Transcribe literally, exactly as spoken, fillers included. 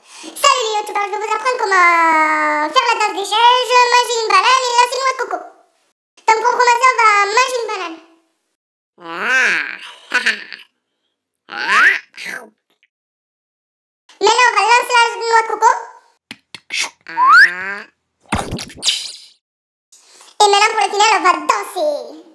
Salut les youtubeurs, je vais vous apprendre comment faire la danse des chaises, manger une banane et lancer une noix de coco. Donc pour commencer, on va manger une banane. Maintenant, on va lancer la noix de coco. Et maintenant, pour le final, on va danser.